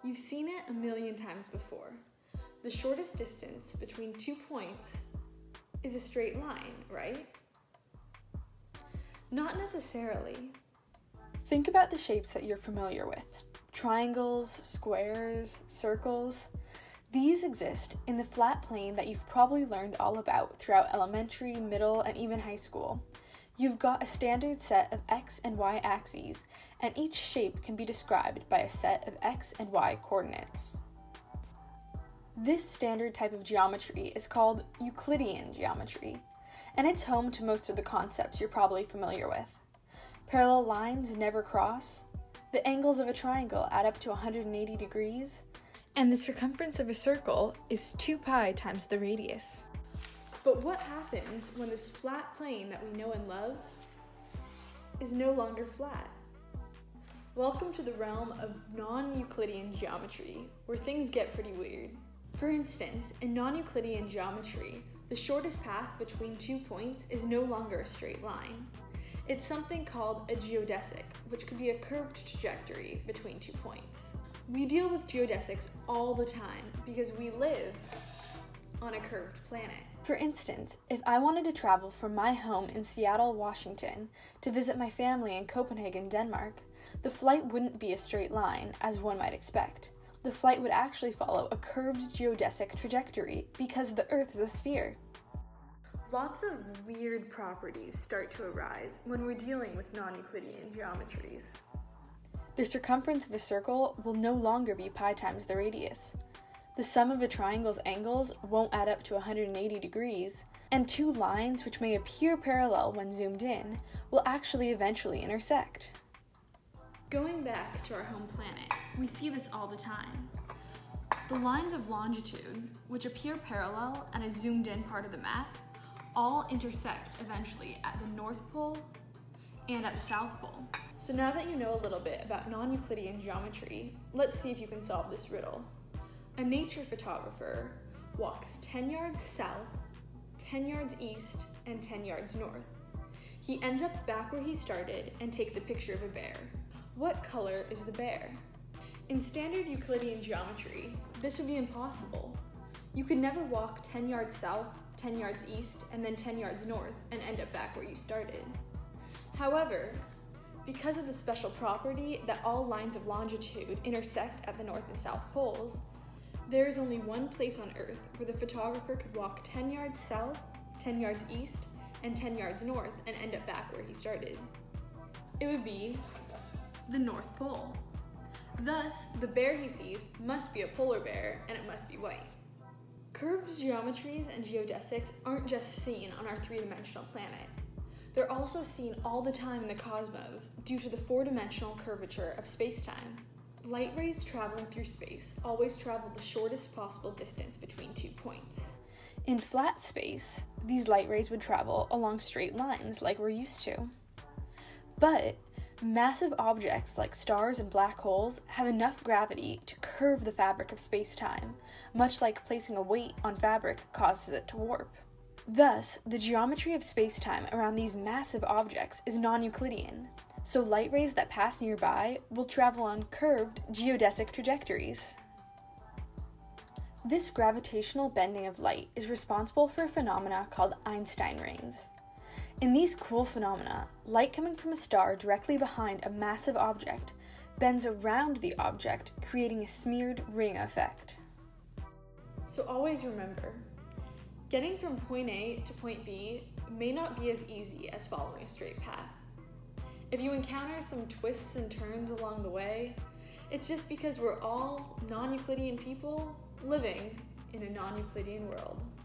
You've seen it a million times before. The shortest distance between 2 points is a straight line, right? Not necessarily. Think about the shapes that you're familiar with. Triangles, squares, circles. These exist in the flat plane that you've probably learned all about throughout elementary, middle, and even high school. You've got a standard set of x and y axes, and each shape can be described by a set of x and y coordinates. This standard type of geometry is called Euclidean geometry, and it's home to most of the concepts you're probably familiar with. Parallel lines never cross, the angles of a triangle add up to 180 degrees, and the circumference of a circle is 2 pi times the radius. But what happens when this flat plane that we know and love is no longer flat? Welcome to the realm of non-Euclidean geometry, where things get pretty weird. For instance, in non-Euclidean geometry, the shortest path between 2 points is no longer a straight line. It's something called a geodesic, which could be a curved trajectory between 2 points. We deal with geodesics all the time because we live on a curved planet. For instance, if I wanted to travel from my home in Seattle, Washington, to visit my family in Copenhagen, Denmark, the flight wouldn't be a straight line, as one might expect. The flight would actually follow a curved geodesic trajectory because the Earth is a sphere. Lots of weird properties start to arise when we're dealing with non-Euclidean geometries. The circumference of a circle will no longer be pi times the radius. The sum of a triangle's angles won't add up to 180 degrees, and two lines which may appear parallel when zoomed in will actually eventually intersect. Going back to our home planet, we see this all the time. The lines of longitude, which appear parallel and a zoomed in part of the map, all intersect eventually at the North Pole and at the South Pole. So now that you know a little bit about non-Euclidean geometry, let's see if you can solve this riddle. A nature photographer walks 10 yards south, 10 yards east, and 10 yards north. He ends up back where he started and takes a picture of a bear. What color is the bear? In standard Euclidean geometry, this would be impossible. You could never walk 10 yards south, 10 yards east, and then 10 yards north and end up back where you started. However, because of the special property that all lines of longitude intersect at the North and South poles, there is only one place on Earth where the photographer could walk 10 yards south, 10 yards east, and 10 yards north and end up back where he started. It would be the North Pole. Thus, the bear he sees must be a polar bear and it must be white. Curved geometries and geodesics aren't just seen on our three-dimensional planet. They're also seen all the time in the cosmos due to the four-dimensional curvature of space-time. Light rays traveling through space always travel the shortest possible distance between 2 points. In flat space, these light rays would travel along straight lines like we're used to. But massive objects like stars and black holes have enough gravity to curve the fabric of space-time, much like placing a weight on fabric causes it to warp. Thus, the geometry of space-time around these massive objects is non-Euclidean, so light rays that pass nearby will travel on curved geodesic trajectories. This gravitational bending of light is responsible for a phenomena called Einstein rings. In these cool phenomena, light coming from a star directly behind a massive object bends around the object, creating a smeared ring effect. So always remember, getting from point A to point B may not be as easy as following a straight path. If you encounter some twists and turns along the way, it's just because we're all non-Euclidean people living in a non-Euclidean world.